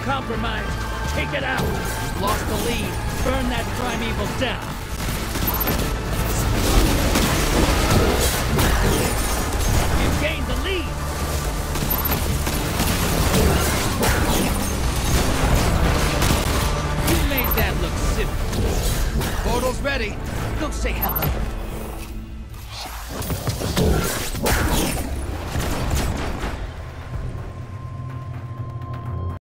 compromised. Take it out. You've lost the lead. Burn that primeval down. You've gained the lead. You made that look simple. Portal's ready. Go say hello.